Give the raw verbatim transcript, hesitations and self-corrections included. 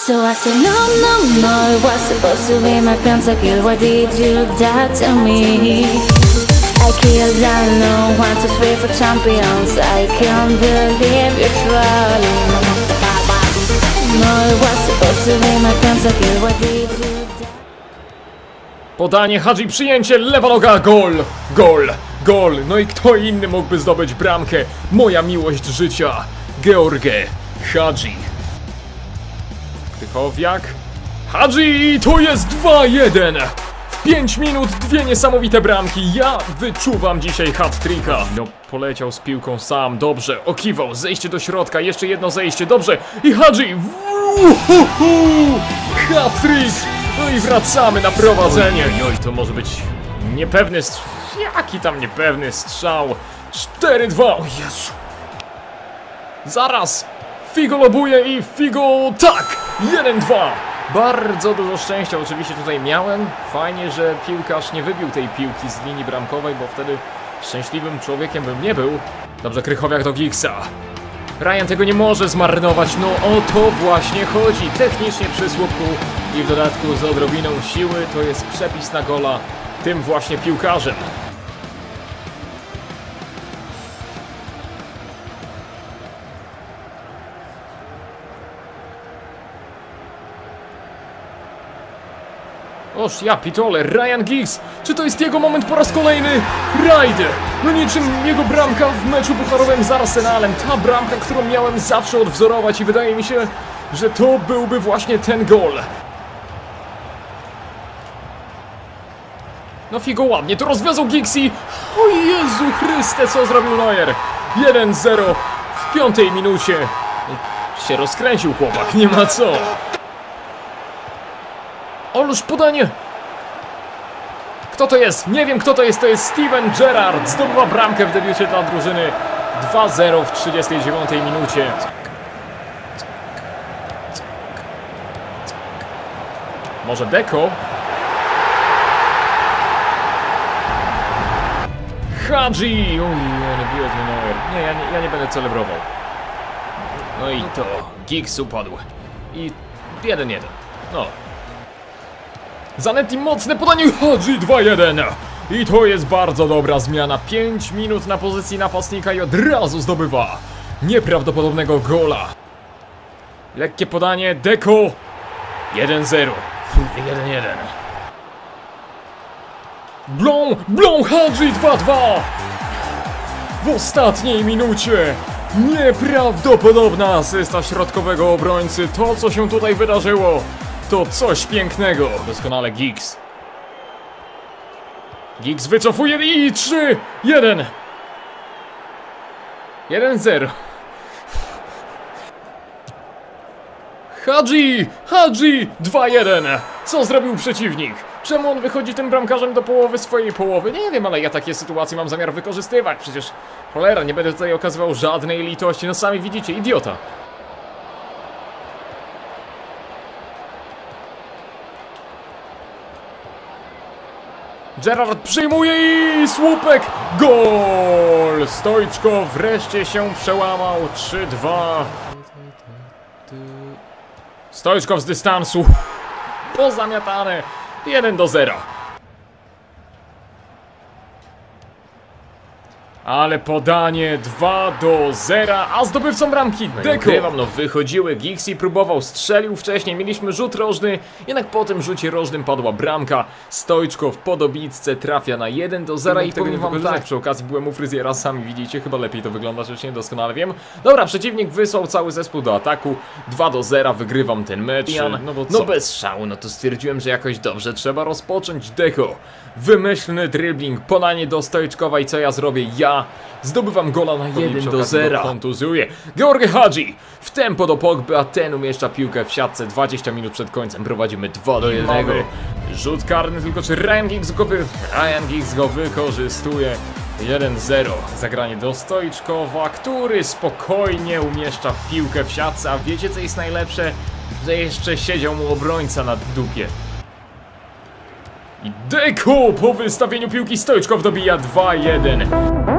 So I said no, no, no, it was supposed to be my pentakill. Why did you die to me? I killed I know, one, two, three for champions. I can't believe you're trolling. No, it was supposed to be my pentakill. Why did you die? Podanie, Hadzi, przyjęcie, lewa noga, gol, gol, gol. No i kto inny mógłby zdobyć bramkę? Moja miłość życia, George Hadzi. Krychowiak, Hadzi, i to jest dwa jeden. W pięć minut dwie niesamowite bramki. Ja wyczuwam dzisiaj hat-tricka. No, poleciał z piłką sam, dobrze, okiwał, zejście do środka, jeszcze jedno zejście, dobrze. I Hadzi, hat-trick. No i wracamy na prowadzenie. Oj, to może być niepewny strzał. Jaki tam niepewny strzał. cztery dwa. O Jezu. Zaraz. Figo lobuje i Figo, tak. jeden dwa. Bardzo dużo szczęścia oczywiście tutaj miałem. Fajnie, że piłkarz nie wybił tej piłki z linii bramkowej, bo wtedy szczęśliwym człowiekiem bym nie był. Dobrze, Krychowiak do Giggsa. Ryan tego nie może zmarnować, no o to właśnie chodzi. Technicznie przy słupku i w dodatku z odrobiną siły to jest przepis na gola tym właśnie piłkarzem. Oż ja pitole, Ryan Giggs! Czy to jest jego moment po raz kolejny? Ryder! No niczym jego bramka w meczu pucharowym z Arsenalem. Ta bramka, którą miałem zawsze odwzorować i wydaje mi się, że to byłby właśnie ten gol. No Figo ładnie to rozwiązał Giggsi. O Jezu Chryste, co zrobił Neuer? jeden zero w piątej minucie. Się rozkręcił chłopak, nie ma co. Ależ podanie! Kto to jest? Nie wiem kto to jest, to jest Steven Gerrard. Zdobywa bramkę w debiucie dla drużyny. dwa zero w trzydziestej dziewiątej minucie. Może Deco? Hadzi! Oj, nie biło Neuer. Nie, ja nie, ja nie będę celebrował. No i to Giggs upadł. I jeden jeden. No. Zanetti mocne podanie, Hadzi dwa jeden. I to jest bardzo dobra zmiana. pięć minut na pozycji napastnika i od razu zdobywa nieprawdopodobnego gola. Lekkie podanie, Deco. jeden zero. jeden jeden. Blon, Blon, Hadzi dwa dwa. W ostatniej minucie. Nieprawdopodobna asysta środkowego obrońcy. To co się tutaj wydarzyło to coś pięknego. Doskonale Giggs. Giggs wycofuje i trzy jeden. jeden zero. Hadzi! Hadzi! dwa jeden. Co zrobił przeciwnik? Czemu on wychodzi tym bramkarzem do połowy swojej połowy? Nie wiem, ale ja takie sytuacje mam zamiar wykorzystywać. Przecież cholera, nie będę tutaj okazywał żadnej litości. No sami widzicie, idiota. Gerrard przyjmuje i słupek! Gol! Stoiczko wreszcie się przełamał. trzy dwa. Stoiczko z dystansu. Pozamiatane. jeden do zera. Ale podanie dwa do zera, a zdobywcą bramki Deco. No wychodziły Giggs i próbował, strzelił wcześniej, mieliśmy rzut rożny, jednak po tym rzucie rożnym padła bramka. Stoiczko w podobitce trafia na jeden do zera i powiem wam tak, przy okazji byłem u fryzjera, sami widzicie, chyba lepiej to wygląda, rzecz nie doskonale wiem. Dobra, przeciwnik wysłał cały zespół do ataku, dwa do zera, wygrywam ten mecz. No, bo no bez szału, no to stwierdziłem, że jakoś dobrze trzeba rozpocząć. Deco, wymyślny dribbling, podanie do Stoiczkowa i co ja zrobię? Ja zdobywam gola na jeden do zera. Kontuzuje George Hadzi w tempo do Pogby, a ten umieszcza piłkę w siatce. dwadzieścia minut przed końcem prowadzimy dwa do jednego. Rzut karny, tylko czy Ryan Giggs go, wy... Ryan Giggs go wykorzystuje. jeden zero. Zagranie do Stoiczkowa, który spokojnie umieszcza piłkę w siatce. A wiecie co jest najlepsze? Że jeszcze siedział mu obrońca na dupie. I Deco po wystawieniu piłki Stoiczkow dobija dwa jeden.